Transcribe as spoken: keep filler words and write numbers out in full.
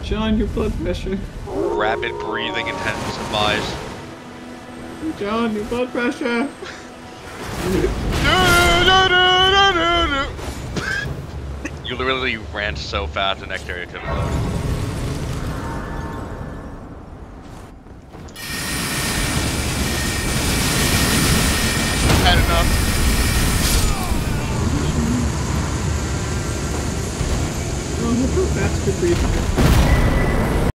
John, your blood pressure. Rapid breathing intensifies. John, your blood pressure. You literally ran so fast the next area couldn't load. Had enough. Oh, that's good breathing.